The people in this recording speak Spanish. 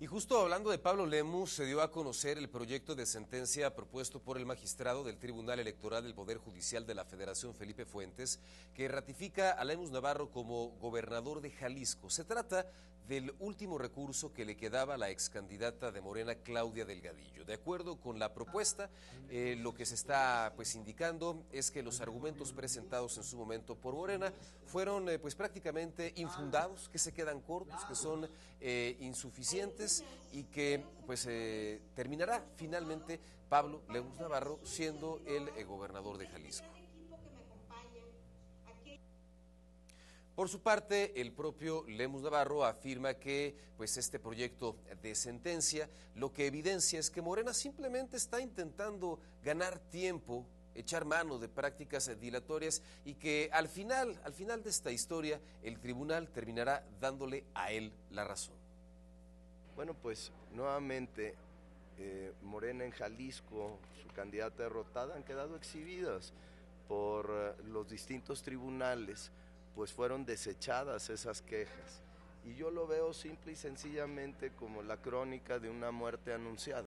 Y justo hablando de Pablo Lemus, se dio a conocer el proyecto de sentencia propuesto por el magistrado del Tribunal Electoral del Poder Judicial de la Federación, Felipe Fuentes, que ratifica a Lemus Navarro como gobernador de Jalisco. Se trata del último recurso que le quedaba a la excandidata de Morena, Claudia Delgadillo. De acuerdo con la propuesta, lo que se está indicando es que los argumentos presentados en su momento por Morena fueron prácticamente infundados, que se quedan cortos, que son insuficientes y que terminará finalmente Pablo Lemus Navarro siendo el gobernador de Jalisco. Por su parte, el propio Lemus Navarro afirma que este proyecto de sentencia lo que evidencia es que Morena simplemente está intentando ganar tiempo, echar mano de prácticas dilatorias y que al final de esta historia el tribunal terminará dándole a él la razón. Bueno, pues nuevamente Morena en Jalisco, su candidata derrotada, han quedado exhibidas por los distintos tribunales, pues fueron desechadas esas quejas. Y yo lo veo simple y sencillamente como la crónica de una muerte anunciada.